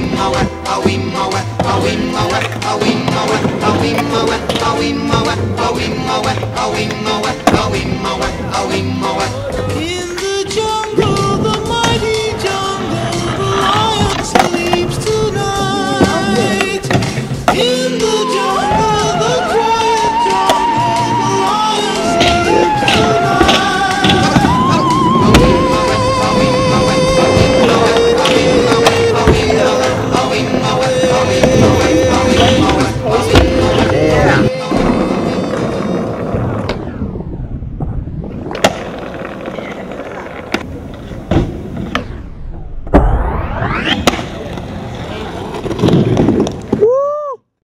the jungle, the mighty jungle, the lion sleeps tonight. In the jungle, the quiet jungle, the lion sleeps tonight.